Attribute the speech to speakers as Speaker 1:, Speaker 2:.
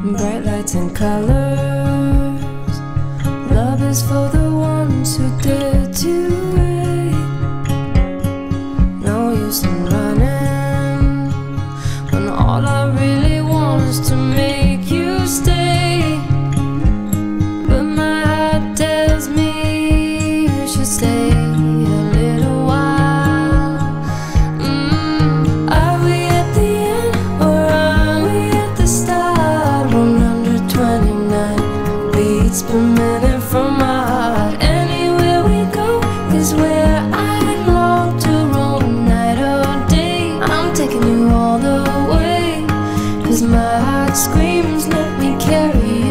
Speaker 1: bright lights and colors. Love is for the ones who dare to wait. No use in running when all I really want is to make you stay. But my heart tells me you should stay a little while. Are we at the end or are we at the start? 129 beats per minute from my heart. Anywhere we go is where I long to roam. Night or day, I'm taking you all the way, 'cause my heart screams, let me carry you.